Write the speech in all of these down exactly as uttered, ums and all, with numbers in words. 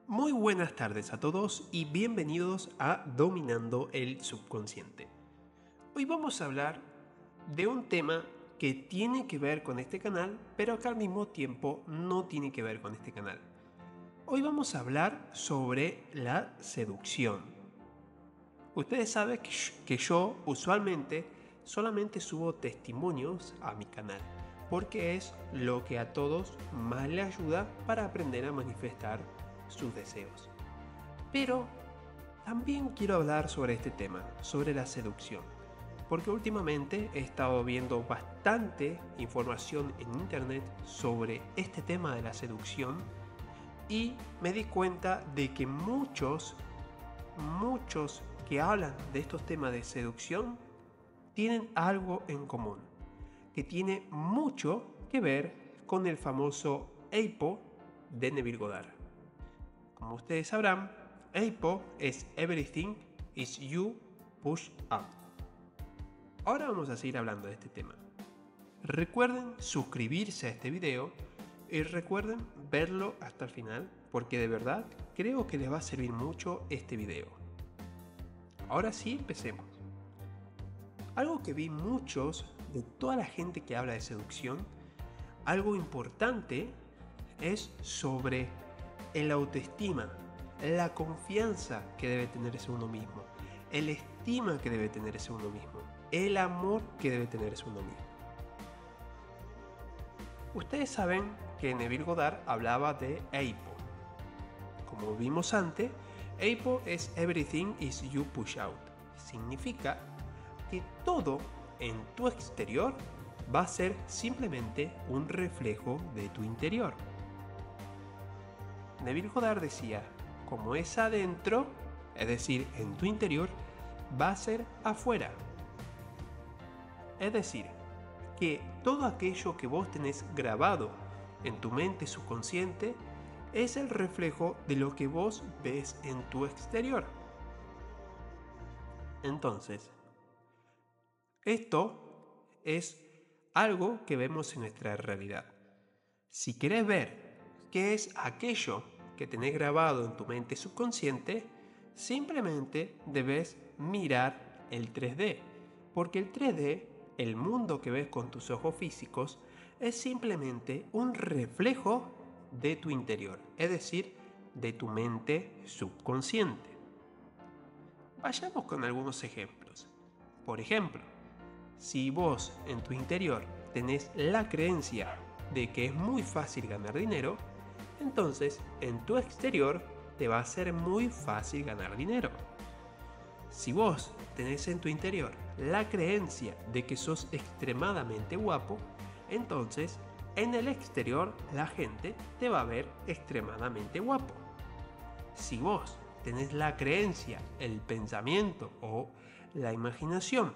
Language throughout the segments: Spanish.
Muy buenas tardes a todos y bienvenidos a Dominando el Subconsciente. Hoy vamos a hablar de un tema que tiene que ver con este canal, pero que al mismo tiempo no tiene que ver con este canal. Hoy vamos a hablar sobre la seducción. Ustedes saben que yo usualmente solamente subo testimonios a mi canal, porque es lo que a todos más les ayuda para aprender a manifestar sus deseos. Pero también quiero hablar sobre este tema, sobre la seducción, porque últimamente he estado viendo bastante información en internet sobre este tema de la seducción y me di cuenta de que muchos, muchos que hablan de estos temas de seducción tienen algo en común, que tiene mucho que ver con el famoso E I P O de Neville Goddard. Como ustedes sabrán, E I P O es Everything is You Push Up. Ahora vamos a seguir hablando de este tema. Recuerden suscribirse a este video y recuerden verlo hasta el final, porque de verdad creo que les va a servir mucho este video. Ahora sí, empecemos. Algo que vi muchos de toda la gente que habla de seducción, algo importante es sobre el autoestima, la confianza que debe tenerse uno mismo, el estima que debe tenerse uno mismo, el amor que debe tenerse uno mismo. Ustedes saben que Neville Goddard hablaba de E I P O. Como vimos antes, E I P O es Everything is You Push Out. Significa que todo en tu exterior va a ser simplemente un reflejo de tu interior. Neville Goddard decía, como es adentro, es decir, en tu interior, va a ser afuera. Es decir, que todo aquello que vos tenés grabado en tu mente subconsciente es el reflejo de lo que vos ves en tu exterior. Entonces, esto es algo que vemos en nuestra realidad. Si querés ver qué es aquello que tenés grabado en tu mente subconsciente, simplemente debes mirar el tres D, porque el tres D, el mundo que ves con tus ojos físicos, es simplemente un reflejo de tu interior, es decir, de tu mente subconsciente. Vayamos con algunos ejemplos. Por ejemplo, si vos en tu interior tenés la creencia de que es muy fácil ganar dinero, entonces en tu exterior te va a ser muy fácil ganar dinero. Si vos tenés en tu interior la creencia de que sos extremadamente guapo, entonces en el exterior la gente te va a ver extremadamente guapo. Si vos tenés la creencia, el pensamiento o la imaginación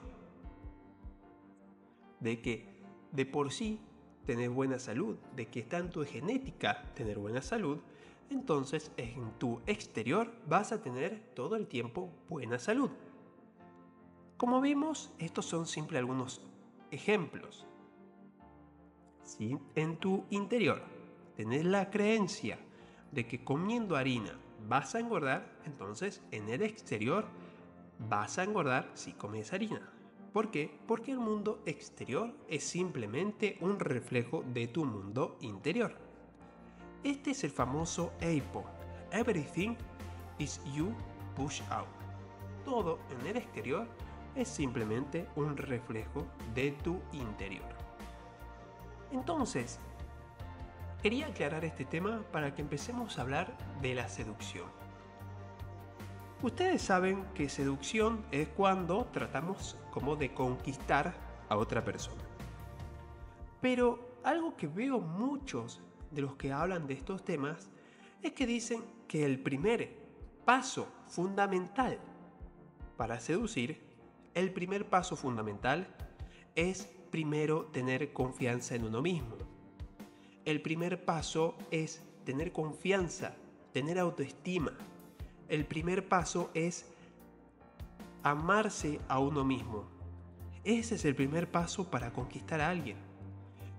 de que de por sí tenés buena salud, de que está en tu genética tener buena salud, entonces en tu exterior vas a tener todo el tiempo buena salud. Como vimos, estos son simples algunos ejemplos. Si en tu interior tenés la creencia de que comiendo harina vas a engordar, entonces en el exterior vas a engordar si comes harina. ¿Por qué? Porque el mundo exterior es simplemente un reflejo de tu mundo interior. Este es el famoso E I P O, Everything is You Push Out. Todo en el exterior es simplemente un reflejo de tu interior. Entonces, quería aclarar este tema para que empecemos a hablar de la seducción. Ustedes saben que seducción es cuando tratamos como de conquistar a otra persona. Pero algo que veo muchos de los que hablan de estos temas es que dicen que el primer paso fundamental para seducir, el primer paso fundamental es primero tener confianza en uno mismo. El primer paso es tener confianza, tener autoestima. El primer paso es amarse a uno mismo. Ese es el primer paso para conquistar a alguien.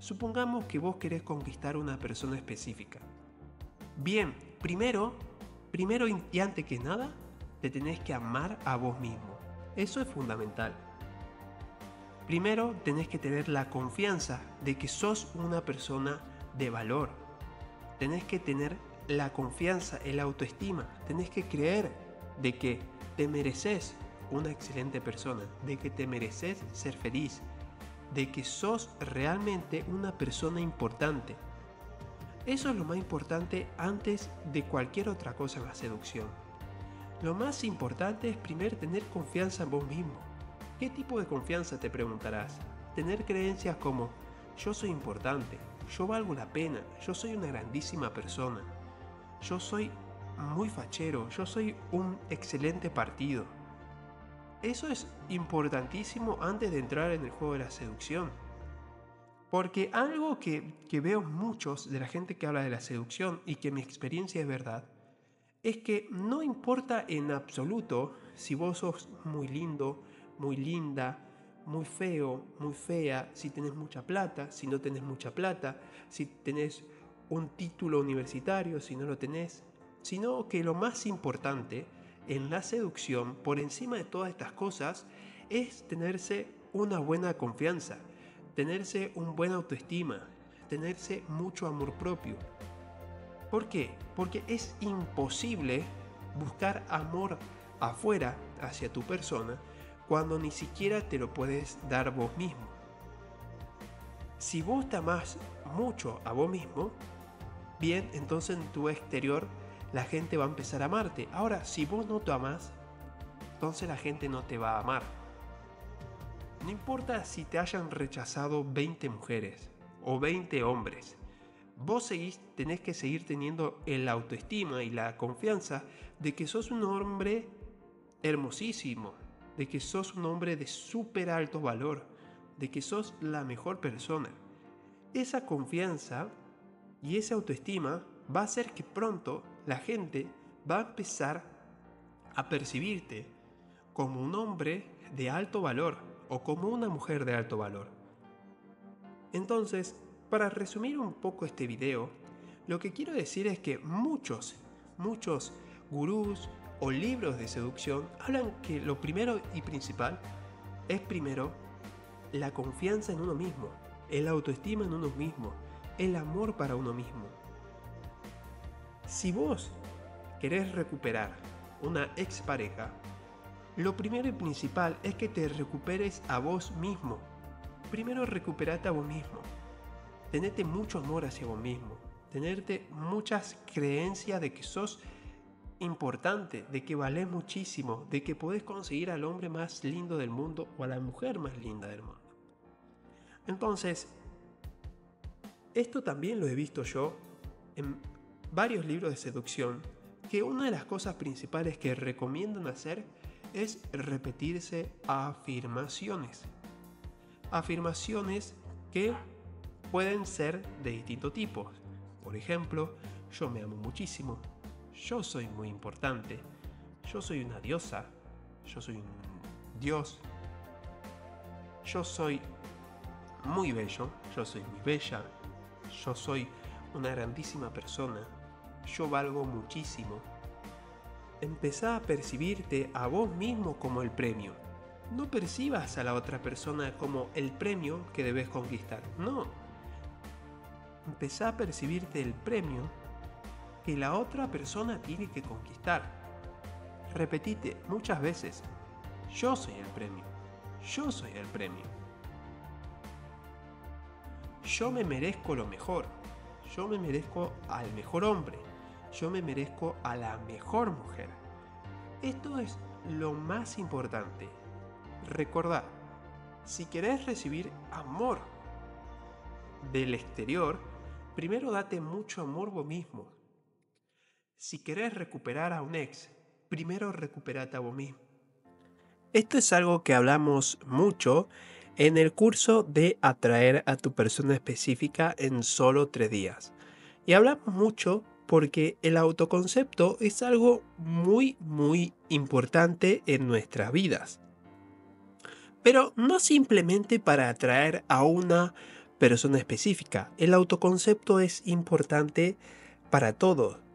Supongamos que vos querés conquistar a una persona específica. Bien, primero primero y antes que nada, te tenés que amar a vos mismo. Eso es fundamental. Primero tenés que tener la confianza de que sos una persona de valor. Tenés que tener la confianza, el autoestima. Tenés que creer de que te mereces una excelente persona, de que te mereces ser feliz, de que sos realmente una persona importante. Eso es lo más importante antes de cualquier otra cosa en la seducción. Lo más importante es primero tener confianza en vos mismo. ¿Qué tipo de confianza, te preguntarás? Tener creencias como: yo soy importante, yo valgo la pena, yo soy una grandísima persona, yo soy muy fachero, yo soy un excelente partido. Eso es importantísimo antes de entrar en el juego de la seducción. Porque algo que, que veo muchos de la gente que habla de la seducción, y que mi experiencia es verdad, es que no importa en absoluto si vos sos muy lindo, muy linda, muy feo, muy fea, si tenés mucha plata, si no tenés mucha plata, si tenés un título universitario, si no lo tenés, sino que lo más importante en la seducción, por encima de todas estas cosas, es tenerse una buena confianza, tenerse un buen autoestima, tenerse mucho amor propio. ¿Por qué? Porque es imposible buscar amor afuera hacia tu persona cuando ni siquiera te lo puedes dar vos mismo. Si vos te amás mucho a vos mismo, bien, entonces en tu exterior la gente va a empezar a amarte. Ahora, si vos no te amás, entonces la gente no te va a amar. No importa si te hayan rechazado veinte mujeres o veinte hombres. Vos seguís, tenés que seguir teniendo el autoestima y la confianza de que sos un hombre hermosísimo, de que sos un hombre de súper alto valor, de que sos la mejor persona. Esa confianza y esa autoestima va a hacer que pronto la gente va a empezar a percibirte como un hombre de alto valor o como una mujer de alto valor. Entonces, para resumir un poco este video, lo que quiero decir es que muchos, muchos gurús o libros de seducción hablan que lo primero y principal es primero la confianza en uno mismo, el autoestima en uno mismo, el amor para uno mismo. Si vos querés recuperar una expareja, lo primero y principal es que te recuperes a vos mismo. Primero recuperate a vos mismo. Tenete mucho amor hacia vos mismo. Tenerte muchas creencias de que sos importante, de que valés muchísimo, de que podés conseguir al hombre más lindo del mundo o a la mujer más linda del mundo. Entonces, esto también lo he visto yo en varios libros de seducción, que una de las cosas principales que recomiendan hacer es repetirse afirmaciones. Afirmaciones que pueden ser de distintos tipos. Por ejemplo, yo me amo muchísimo, yo soy muy importante, yo soy una diosa, yo soy un dios, yo soy muy bello, yo soy muy bella, yo soy una grandísima persona, yo valgo muchísimo. Empezá a percibirte a vos mismo como el premio. No percibas a la otra persona como el premio que debes conquistar, no. Empezá a percibirte el premio que la otra persona tiene que conquistar. Repetite muchas veces: yo soy el premio, yo soy el premio. Yo me merezco lo mejor, yo me merezco al mejor hombre, yo me merezco a la mejor mujer. Esto es lo más importante. Recordá, si querés recibir amor del exterior, primero date mucho amor vos mismo. Si querés recuperar a un ex, primero recuperate a vos mismo. Esto es algo que hablamos mucho en el curso de atraer a tu persona específica en solo tres días. Y hablamos mucho porque el autoconcepto es algo muy, muy importante en nuestras vidas. Pero no simplemente para atraer a una persona específica. El autoconcepto es importante para todo.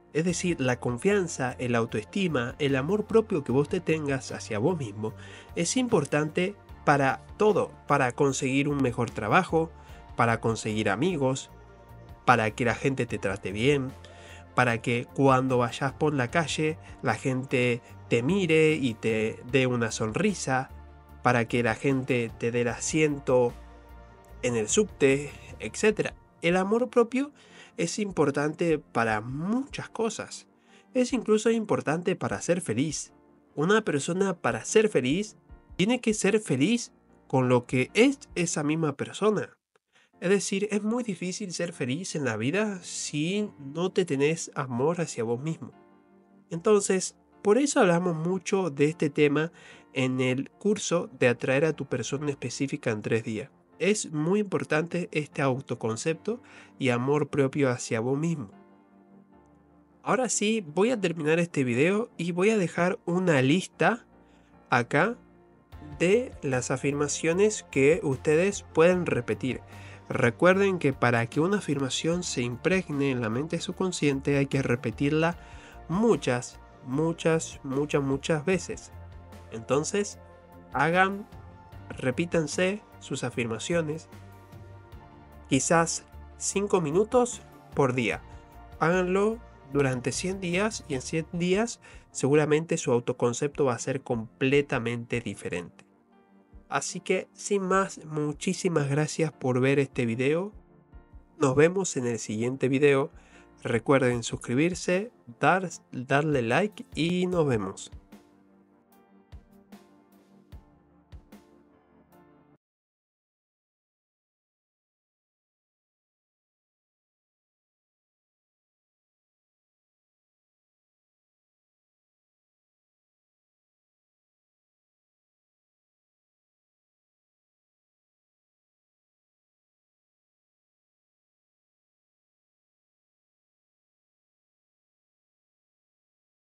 Es decir, la confianza, el autoestima, el amor propio que vos te tengas hacia vos mismo es importante para todo, para conseguir un mejor trabajo, para conseguir amigos, para que la gente te trate bien, para que cuando vayas por la calle la gente te mire y te dé una sonrisa, para que la gente te dé el asiento en el subte, etcétera. El amor propio es importante para muchas cosas. Es incluso importante para ser feliz. Una persona, para ser feliz, tiene que ser feliz con lo que es esa misma persona. Es decir, es muy difícil ser feliz en la vida si no te tenés amor hacia vos mismo. Entonces, por eso hablamos mucho de este tema en el curso de atraer a tu persona específica en tres días. Es muy importante este autoconcepto y amor propio hacia vos mismo. Ahora sí, voy a terminar este video y voy a dejar una lista acá de las afirmaciones que ustedes pueden repetir. Recuerden que para que una afirmación se impregne en la mente subconsciente hay que repetirla muchas, muchas, muchas, muchas veces. Entonces, hagan, repítanse sus afirmaciones, quizás cinco minutos por día. Háganlo durante cien días y en cien días seguramente su autoconcepto va a ser completamente diferente. Así que sin más, muchísimas gracias por ver este video. Nos vemos en el siguiente video. Recuerden suscribirse, dar, darle like y nos vemos.